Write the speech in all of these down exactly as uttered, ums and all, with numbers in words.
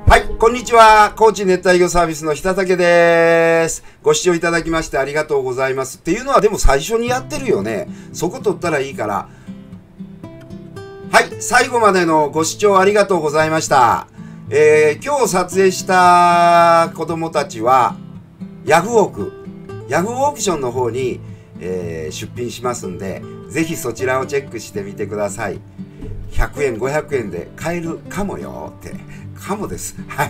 はい、こんにちは。高知熱帯魚サービスの日武です。ご視聴いただきましてありがとうございます。っていうのはでも最初にやってるよね。そこ取ったらいいから。はい、最後までのご視聴ありがとうございました。えー、今日撮影した子供たちは、ヤフオク、ヤフオークションの方に、えー、出品しますんで、ぜひそちらをチェックしてみてください。ひゃくえん、ごひゃくえんで買えるかもよって。かもです。はい。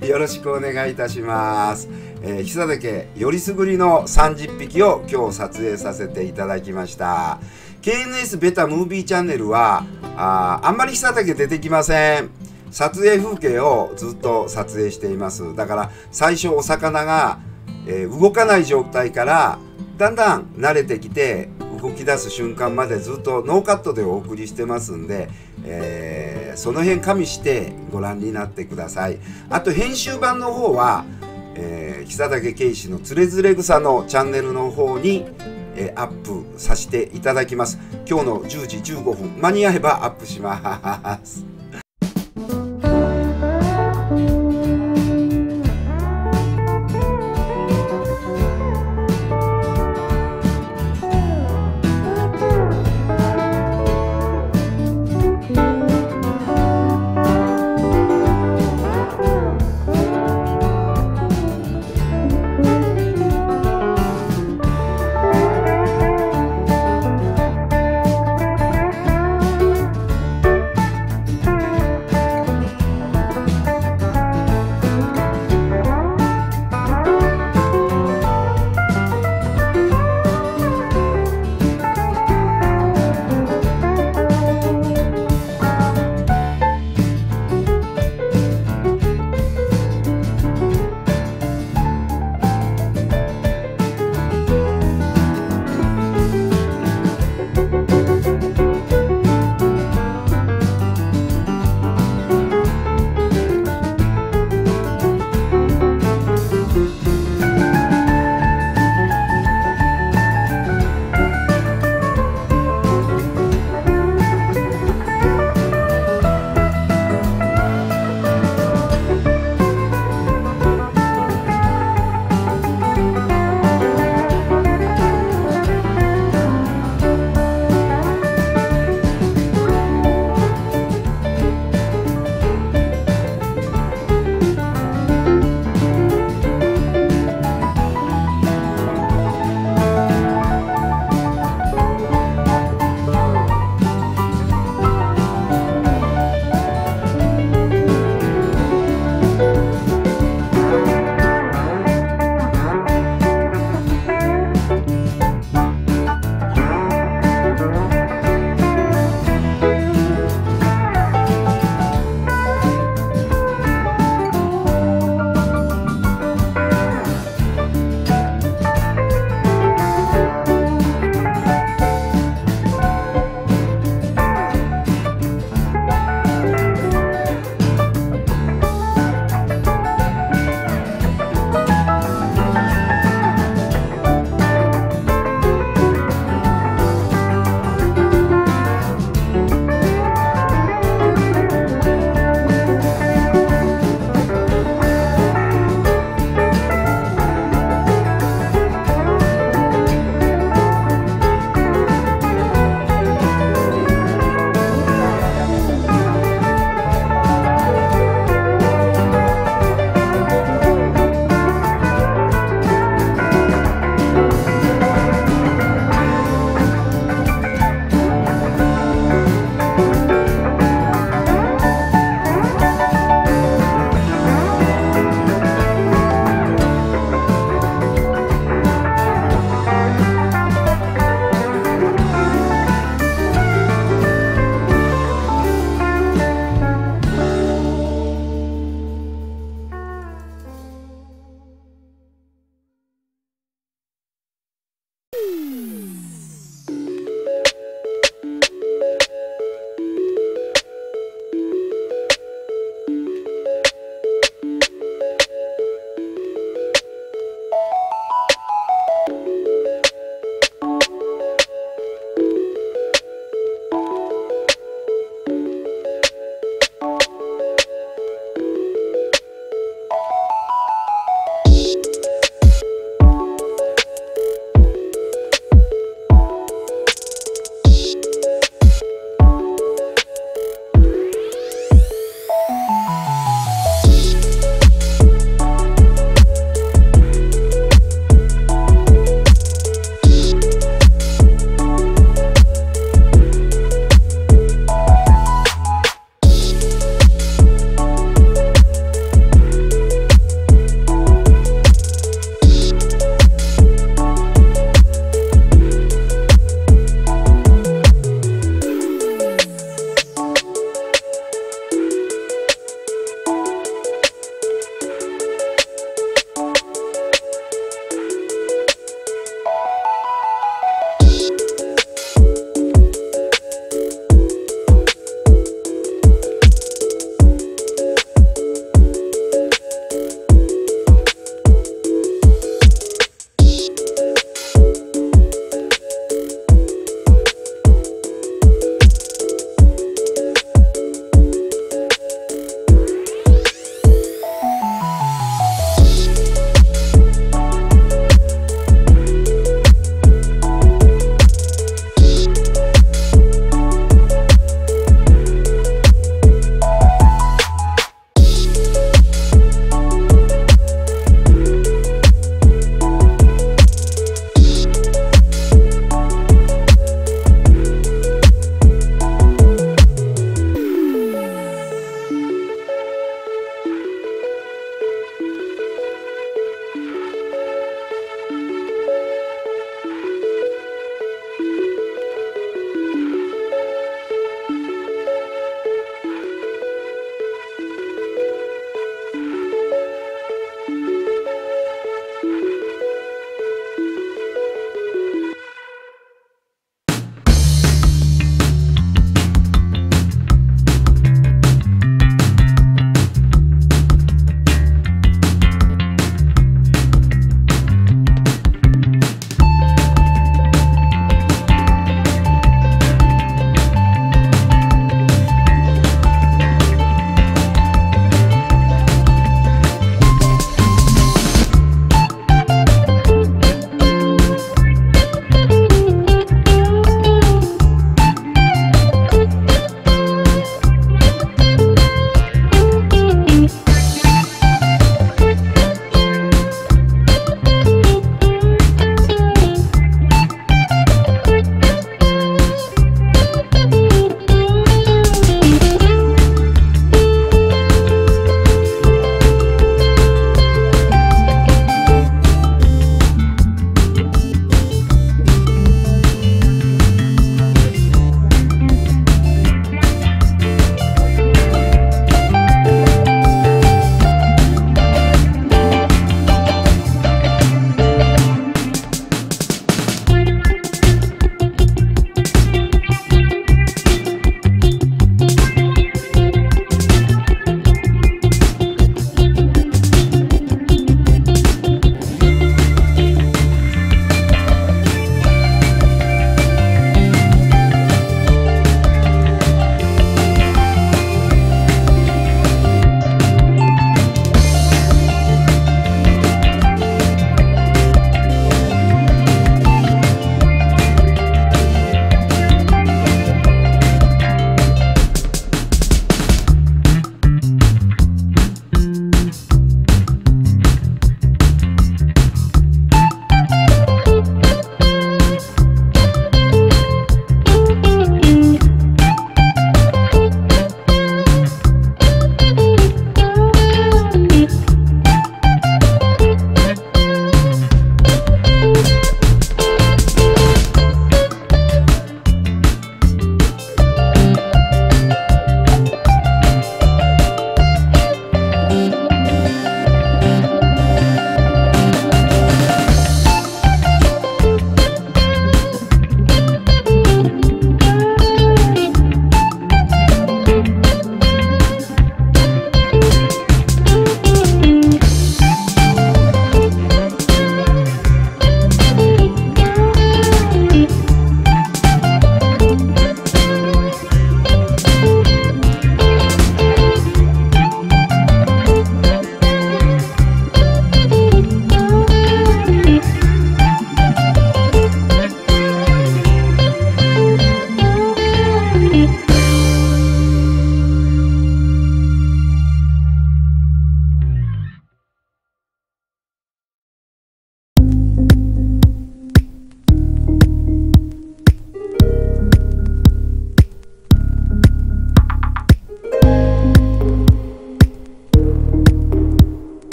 よろしくお願いいたします。えー、久岳よりすぐりのさんじゅっぴきを今日撮影させていただきました。ケーエヌエス ベタムービーチャンネルは、あ, あんまり久岳出てきません。撮影風景をずっと撮影しています。だから最初お魚が、えー、動かない状態からだんだん慣れてきて動き出す瞬間までずっとノーカットでお送りしてますんで、えー、その辺加味してご覧になってください。あと編集版の方は、えー、久岳圭史のつれづれ草のチャンネルの方に、えー、アップさせていただきます。今日のじゅうじじゅうごふん間に合えばアップします。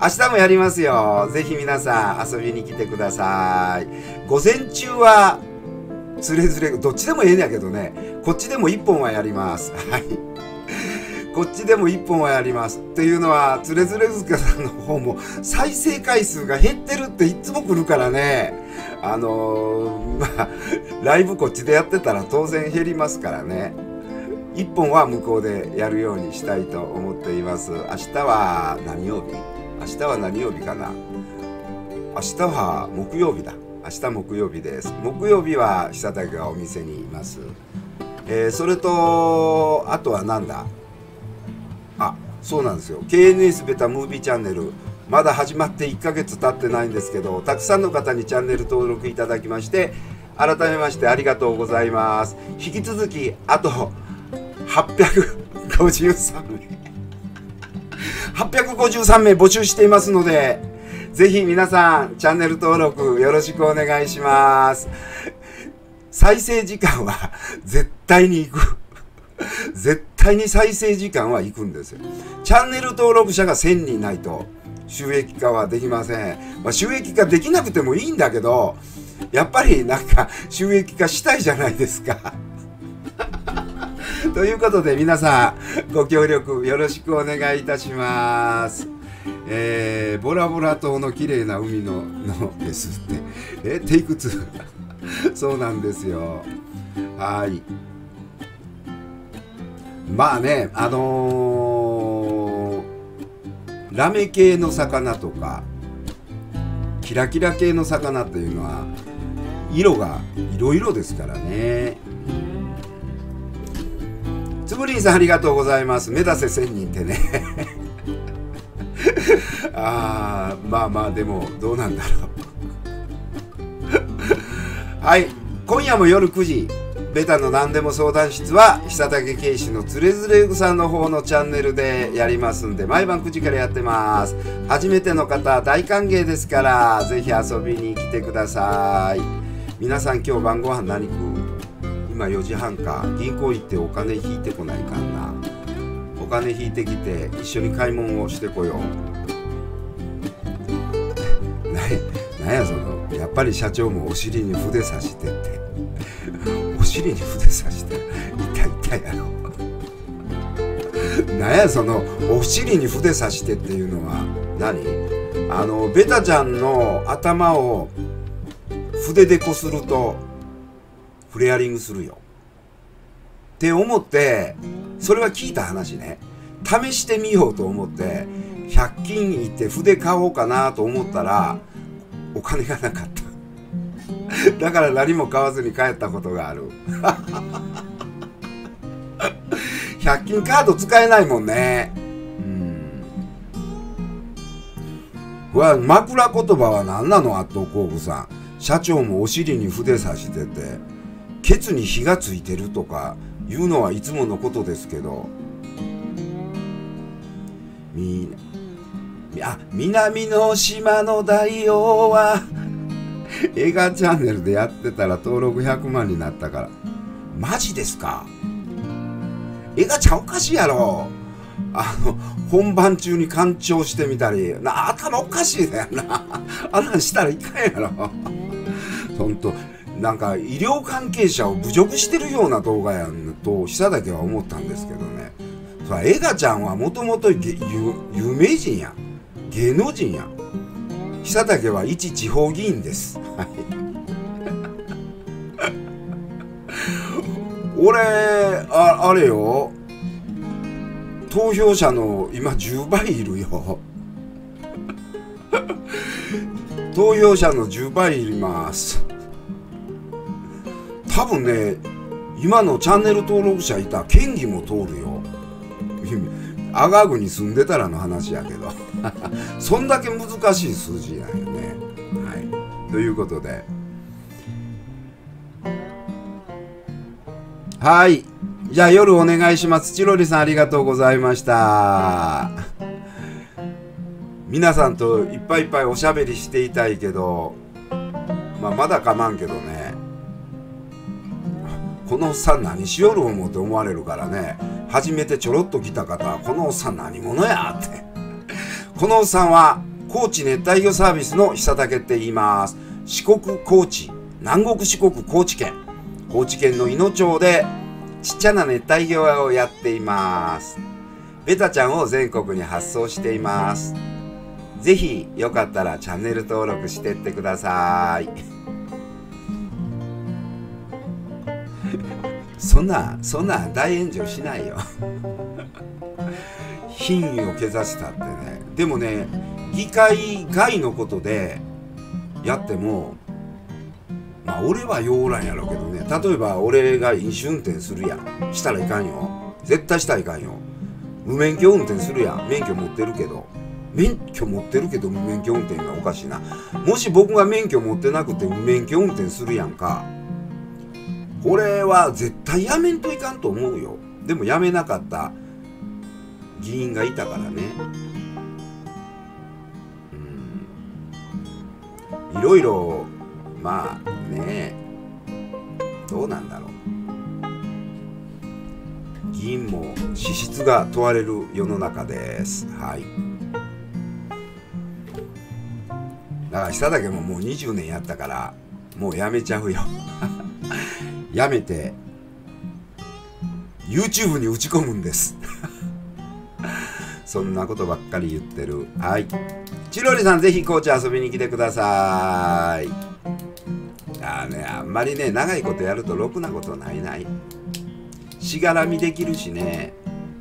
明日もやりますよ。ぜひ皆さん遊びに来てください。午前中はつれづれ、どっちでもええんやけどね、こっちでもいっぽんはやります。はい。こっちでもいっぽんはやります。っていうのは、つれづれ塚さんの方も再生回数が減ってるっていつも来るからね。あのー、まあ、ライブこっちでやってたら当然減りますからね。いっぽんは向こうでやるようにしたいと思っています。明日は何曜日？明日は何曜日かな？明日は木曜日だ。明日木曜日です。木曜日は久武がお店にいます。えー、それと、あとはなんだ？あ、そうなんですよ。ケーエヌエス ベタムービーチャンネル。まだ始まっていっかげつ経ってないんですけど、たくさんの方にチャンネル登録いただきまして、改めましてありがとうございます。引き続き、あと、はっぴゃくごじゅうさんめい。はっぴゃくごじゅうさんめい募集していますので、ぜひ皆さん、チャンネル登録よろしくお願いします。再生時間は絶対に行く。絶対に再生時間は行くんですよ。チャンネル登録者がせんにんないと収益化はできません。まあ、収益化できなくてもいいんだけど、やっぱりなんか収益化したいじゃないですか。ということで皆さんご協力よろしくお願いいたします。えー、ボラボラ島の綺麗な海ののですって。え、テイクツー。そうなんですよ。はい。まあね、あのー、ラメ系の魚とか、キラキラ系の魚というのは、色がいろいろですからね。つぶりんさんありがとうございます。目指せせんにんってね。あー、まあまあでもどうなんだろう。はい、今夜も夜くじベタの何でも相談室は久武圭司のつれづれ草の方のチャンネルでやりますんで、毎晩くじからやってます。初めての方大歓迎ですから、ぜひ遊びに来てください。皆さん今日晩ご飯何食う？今よじはんか。銀行行ってお金引いてこないかんな。お金引いてきて一緒に買い物をしてこよう。なんやその、やっぱり社長もお尻に筆さしてってお尻に筆さして痛い痛いやろ。なんやそのお尻に筆さしてっていうのは何？あのベタちゃんの頭を筆でこするとフレアリングするよって思って、それは聞いた話ね。試してみようと思ってひゃく均行って筆買おうかなと思ったらお金がなかった。だから何も買わずに帰ったことがある。ひゃく均カード使えないもんね。うん。うわ、枕言葉は何なの？アット工具さん。社長もお尻に筆さしてて、ケツに火がついてるとか言うのはいつものことですけど。み、あ、南の島の大王は、映画チャンネルでやってたら登録ひゃくまんになったから。マジですか？映画ちゃんおかしいやろ。あの本番中に干潮してみたりな、頭おかしいだよな。あんなんしたらいかんやろ。ほんとなんか医療関係者を侮辱してるような動画やんと久だけは思ったんですけどね。そら映画ちゃんはもともと有名人やん、芸能人やん。久武は一地方議員です。はい。俺 あ, あれよ、投票者の今じゅうばいいるよ。投票者のじゅうばいいます。多分ね、今のチャンネル登録者いた県議も通るよ。阿賀郡に住んでたらの話やけど。そんだけ難しい数字なんよね。はい。ということで。はい。じゃあ夜お願いします。チロリさんありがとうございました。皆さんといっぱいいっぱいおしゃべりしていたいけど、まあまだかまんけどね。このおっさん何しよる思うって思われるからね。初めてちょろっと来た方はこのおっさん何者やって。このおっさんは高知熱帯魚サービスの久武って言います。四国高知、南国四国高知県、高知県のいの町でちっちゃな熱帯魚屋をやっています。ベタちゃんを全国に発送しています。ぜひよかったらチャンネル登録してってください。そんなそんな大炎上しないよ。品位を削したってね。でもね、議会外のことでやっても、まあ俺はようおらんやろうけどね。例えば俺が飲酒運転するやん。したらいかんよ。絶対したらいかんよ。無免許運転するやん。免許持ってるけど。免許持ってるけど無免許運転がおかしいな。もし僕が免許持ってなくて無免許運転するやんか。これは絶対やめんといかんと思うよ。でもやめなかった議員がいたからね。うん。いろいろ、まあね、どうなんだろう。議員も資質が問われる世の中です。はい。だから久武ももうにじゅうねんやったからもうやめちゃうよ。やめて YouTube に打ち込むんです。そんなことばっかり言ってる。はい。チロリさんぜひ高知遊びに来てください。あね、あんまりね長いことやるとろくなことないない。しがらみできるしね。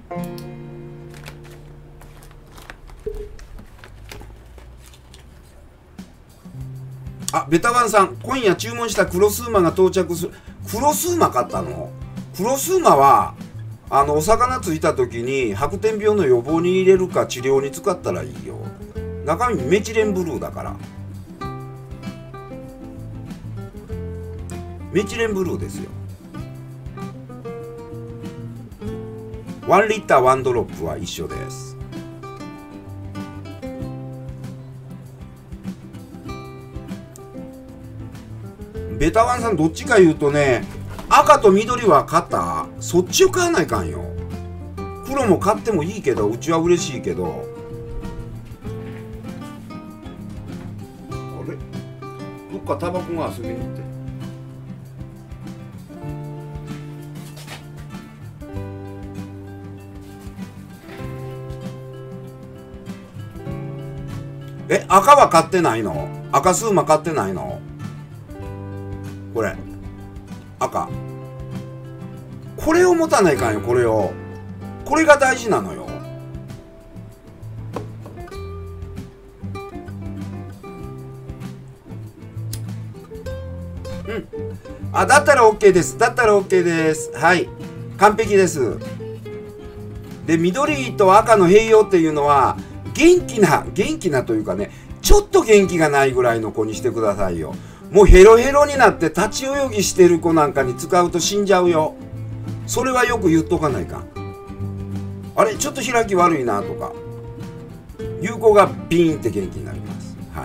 あ、ベタワンさん、今夜注文したクロスウマが到着する。クロスウマ買ったの？クロスウマはあのお魚ついた時に白点病の予防に入れるか治療に使ったらいいよ。中身メチレンブルーだから。メチレンブルーですよ。ワンリッターワンドロップは一緒です。ベタワンさんどっちか言うとね、赤と緑は買った？そっちを買わないかんよ。黒も買ってもいいけど、うちは嬉しいけど。あれ？どっかタバコが遊びに行って。え、赤は買ってないの？赤スーマ買ってないの？これ赤、これを持たないかんよ。これを、これが大事なのよ。うん、あ、だったら OK です。だったら OK です。はい、完璧です。で、緑と赤の併用っていうのは元気な元気なというかね、ちょっと元気がないぐらいの子にしてくださいよ。もうヘロヘロになって立ち泳ぎしてる子なんかに使うと死んじゃうよ。それはよく言っとかないかん。あれちょっと開き悪いなとかいう子がピーンって元気になります。はい。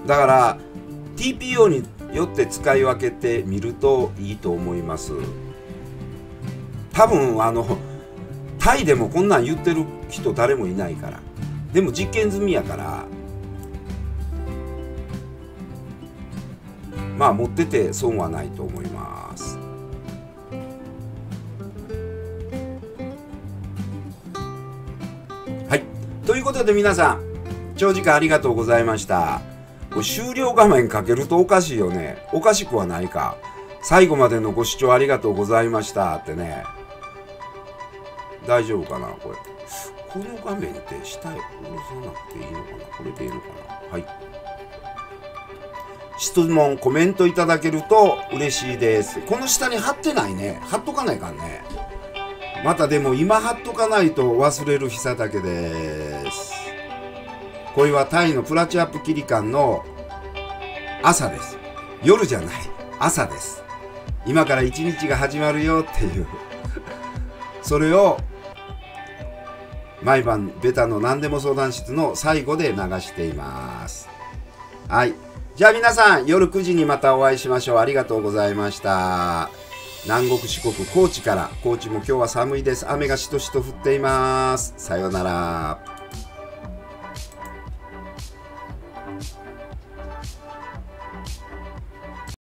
だから ティーピーオー によって使い分けてみるといいと思います。多分あのタイでもこんなん言ってる人誰もいないから。でも実験済みやからまあ持ってて損はないと思います。はい、ということで皆さん長時間ありがとうございました。これ終了画面かけるとおかしいよね。おかしくはないか。最後までのご視聴ありがとうございましたってね。大丈夫かなこれ。この画面って下へ下ろさなくていいのかな。これでいいのかな。はい。質問、コメントいただけると嬉しいです。この下に貼ってないね。貼っとかないかんね。またでも今貼っとかないと忘れる久武です。これはタイのプラチアップキリカンの朝です。夜じゃない。朝です。今から一日が始まるよっていう。それを毎晩ベタの何でも相談室の最後で流しています。はい。じゃあ皆さん夜くじにまたお会いしましょう。ありがとうございました。 南国四国高知から。高知も今日は寒いです。雨がしとしと降っています。さようなら。